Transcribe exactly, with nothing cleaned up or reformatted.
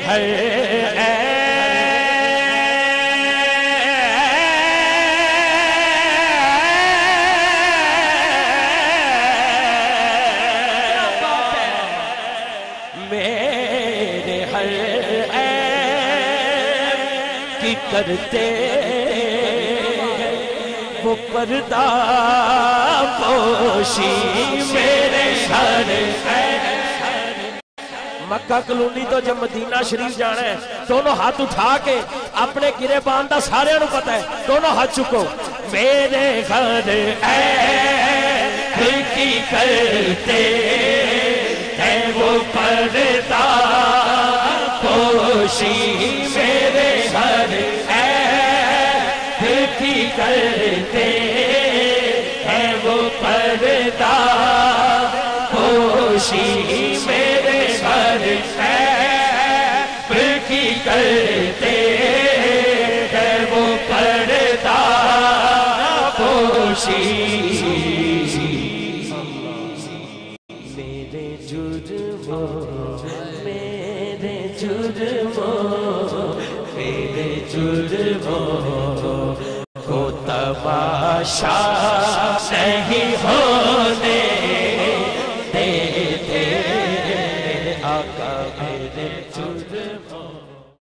ہر میرے ہر کی کرتے وہ پردہ پوشی میرے ہر مکہ کلونی تو جب مدینہ شریف جانا ہے دونوں ہاتھ اٹھا کے اپنے گرے باندھا سارے انہوں پتہ ہے دونوں ہاتھ چکو میرے گھر اے کی کرتے ہیں وہ پردہ پوشی میرے گھر اے کی کرتے ہیں وہ پردہ پوشی میرے گھر اے کی کرتے ہیں وہ پردہ پوشی میرے جرموں میرے جرموں میرے جرموں کو تماشا